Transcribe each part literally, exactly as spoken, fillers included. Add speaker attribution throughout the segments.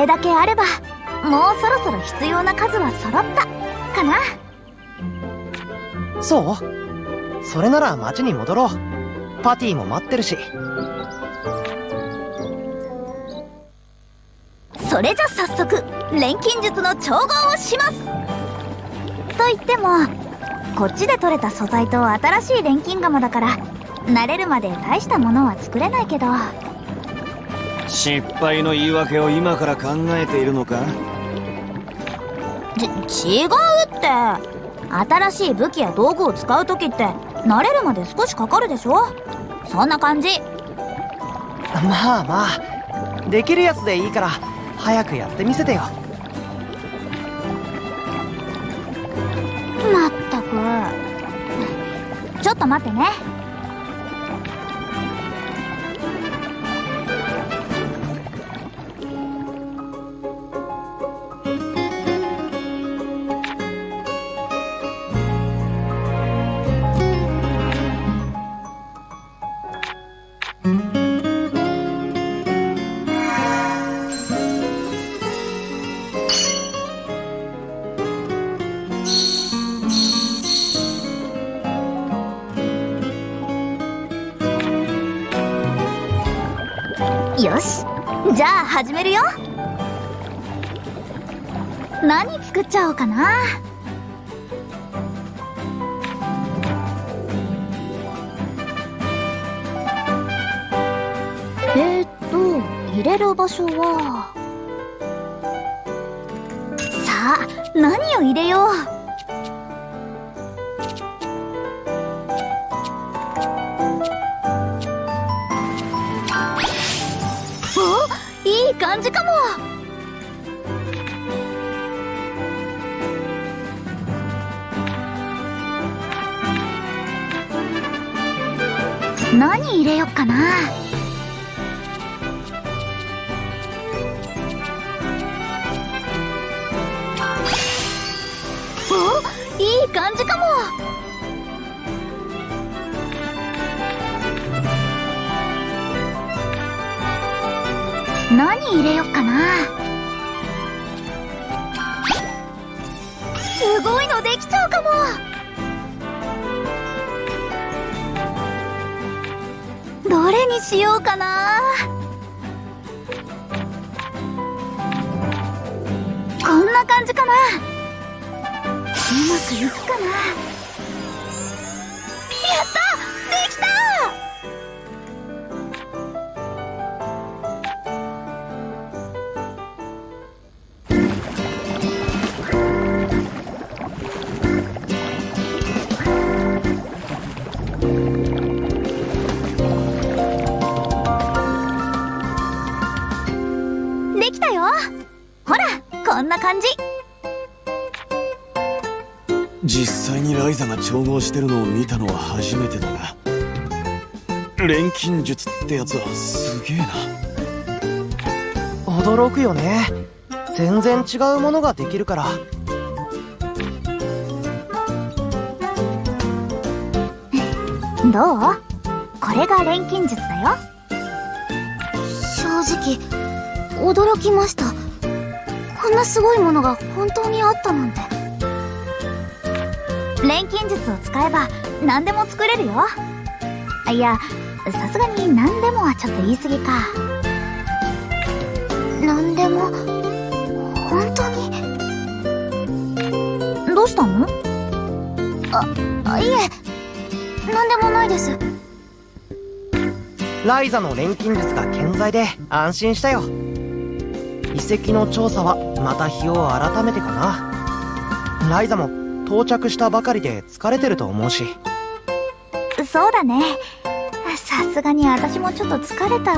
Speaker 1: れだけあればもうそろそろ必要な数は揃ったかな。
Speaker 2: そう？それなら町に戻ろう。パティも待ってるし。
Speaker 1: それじゃ早速錬金術の調合をします。と言ってもこっちで取れた素材と新しい錬金釜だから慣れるまで大したものは作れないけど。
Speaker 3: 失敗の言い訳を今から考えているのか？
Speaker 1: ち、違うって。新しい武器や道具を使う時って慣れるまで少しかかるでしょ。そんな感じ。
Speaker 2: まあまあ、できるやつでいいから早くやってみせてよ。
Speaker 1: まったく。ちょっと待ってね。よし、じゃあ始めるよ。何作っちゃおうかな。えーっと入れる場所は、さあ何を入れよう。いい感じかも。何入れよっかな。お、いい感じかも。何入れよっかな。すごいのできちゃうかも。どれにしようかな。こんな感じかな。うまくいくかな。やった！できた！できたよ。ほら、こんな感じ。
Speaker 3: 実際にライザが調合してるのを見たのは初めてだが、錬金術ってやつはすげえな。
Speaker 2: 驚くよね。全然違うものができるから。
Speaker 1: どう？これが錬金術だよ。
Speaker 4: 正直驚きました。こんなすごいものが本当にあったなんて。
Speaker 1: 錬金術を使えば何でも作れるよ。いや、さすがに何でもはちょっと言い過ぎか。
Speaker 4: 何でも？本当に？
Speaker 1: どうしたの？
Speaker 4: あ、いえ、何でもないです。
Speaker 2: ライザの錬金術が健在で安心したよ。遺跡の調査はまた日を改めてかな。ライザも到着したばかりで疲れてると思うし。
Speaker 1: そうだね。さすがに私もちょっと疲れた。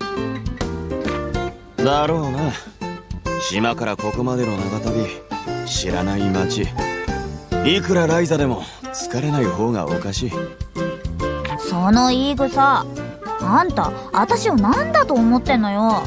Speaker 3: だろうな。島からここまでの長旅、知らない街、いくらライザでも疲れない方がおかしい。
Speaker 1: その言い草、あんた私を何だと思ってんのよ。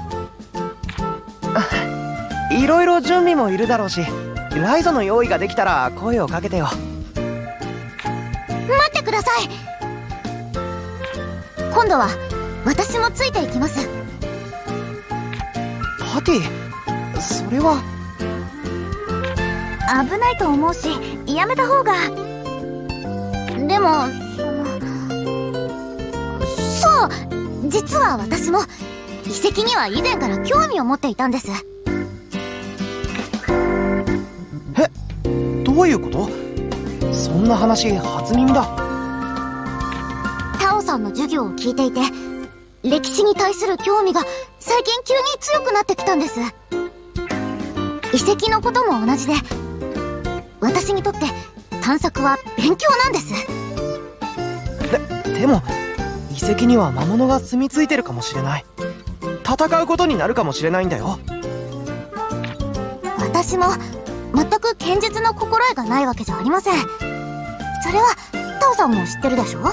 Speaker 2: いろいろ準備もいるだろうし、ライザの用意ができたら声をかけてよ。
Speaker 4: 待ってください。今度は私もついていきます。
Speaker 2: パティ、 それは
Speaker 1: 危ないと思うし、やめた方が。
Speaker 4: でも、そう、実は私も遺跡には以前から興味を持っていたんです。
Speaker 2: え、どういうこと？そんな話初耳だ。
Speaker 4: タオさんの授業を聞いていて、歴史に対する興味が最近急に強くなってきたんです。遺跡のことも同じで、私にとって探索は勉強なんです。
Speaker 2: で、でも遺跡には魔物が住み着いてるかもしれない。戦うことになるかもしれないんだよ。
Speaker 4: 私も全く剣術の心得がないわけじゃありません。それはタオさんも知ってるでしょ？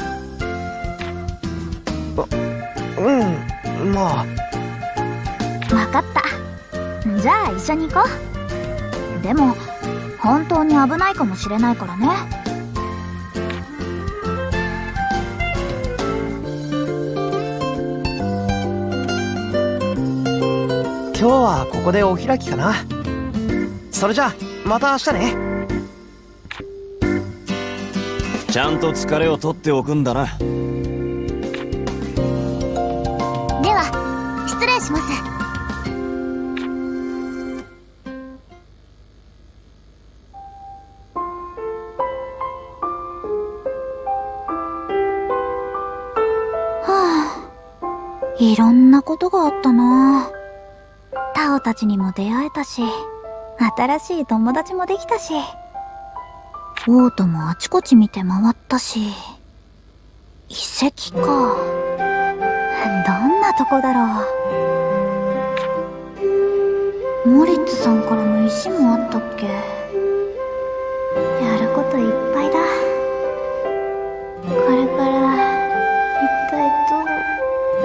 Speaker 2: うん、まあ。
Speaker 1: わかった。じゃあ一緒に行こう。でも本当に危ないかもしれないからね。
Speaker 2: 今日はここでお開きかな。それじゃあまた明日ね。
Speaker 3: ちゃんと疲れを取っておくんだな。
Speaker 4: では失礼します。
Speaker 1: いろんなことがあったな。タオたちにも出会えたし、新しい友達もできたし、オートもあちこち見て回ったし、遺跡か。どんなとこだろう。モリッツさんからの石もあったっけ。やることいっぱいだ。これから一体どうなる。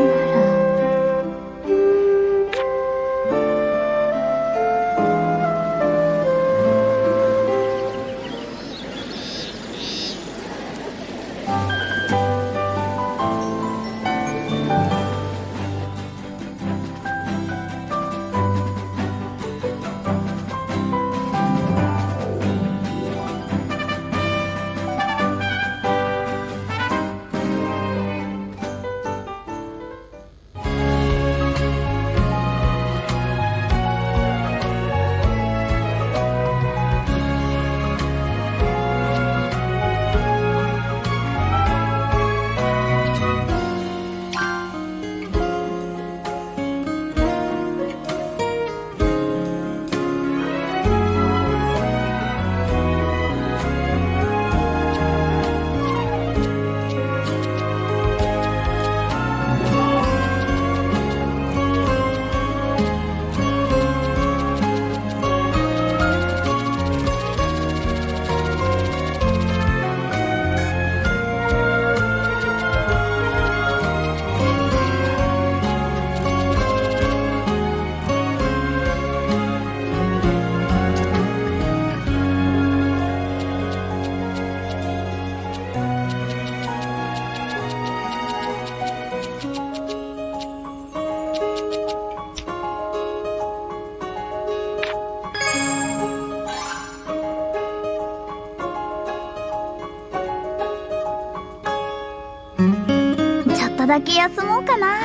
Speaker 1: ちょっとだけ休もうかな。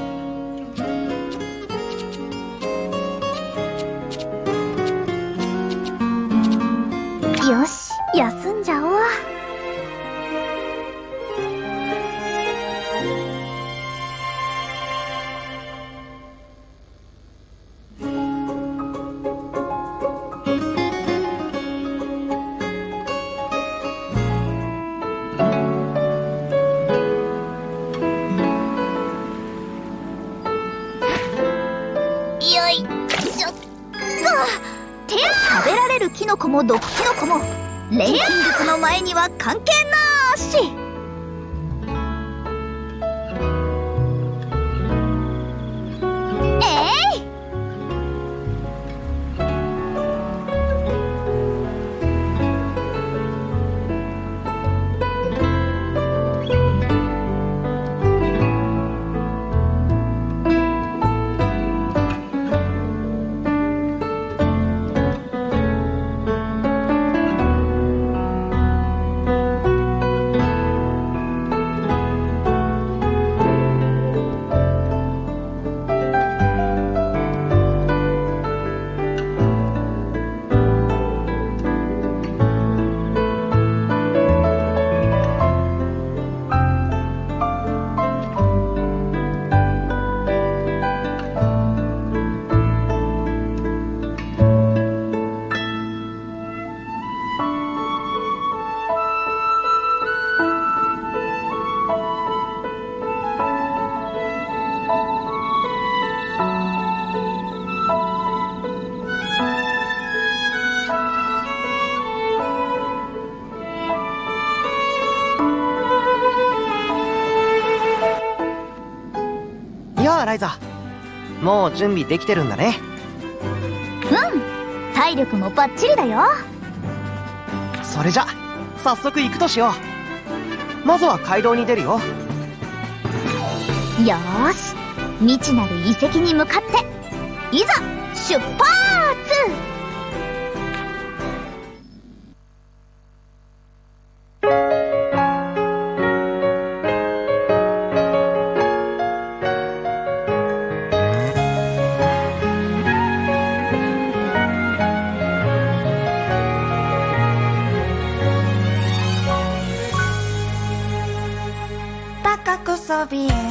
Speaker 1: よし、休んじゃおう。食べられるキノコも毒キノコも錬金術の前には関係なし。えい、
Speaker 2: ライザ。もう準備できてるんだね。
Speaker 1: うん、体力もバッチリだよ。
Speaker 2: それじゃ早速行くとしよう。まずは街道に出るよ。
Speaker 1: よーし、未知なる遺跡に向かっていざ出発。
Speaker 5: 高くそびえ立つ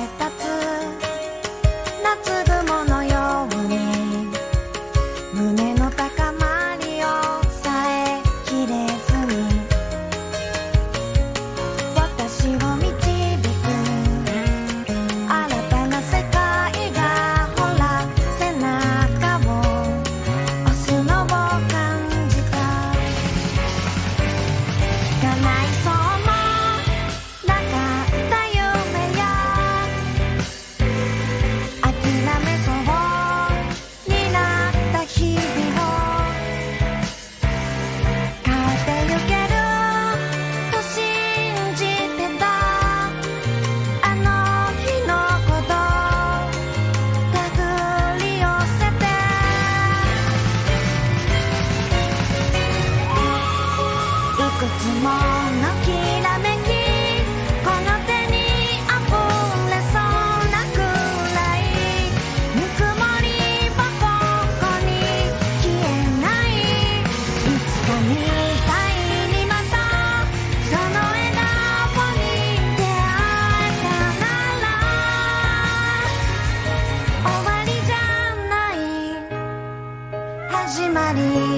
Speaker 5: 夏雲のように胸の高まりをさえきれずに私を導く新たな世界がほら背中を押すのを感じた。叶いそうもなかった夢や諦めそうになった日々を変えてゆけると信じてた。あの日のこと手繰り寄せていくつものきらめきこの手にあふれそうなくらいぬくもりはここに消えない。いつかみたいにまたその笑顔に出会えたなら終わりじゃない始まり